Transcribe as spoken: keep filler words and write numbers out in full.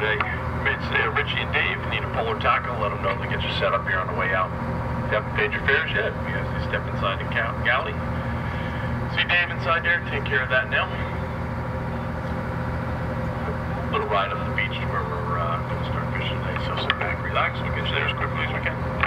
yesterday. It's uh, Richie and Dave need a polar tackle. Let them know they get you set up here on the way out. If you haven't paid your fares yet, we have to step inside the galley. See Dave inside there, take care of that now. Little ride up the beach where we're uh, going to start fishing today. So sit back, relax, we'll get you there as quickly as we can.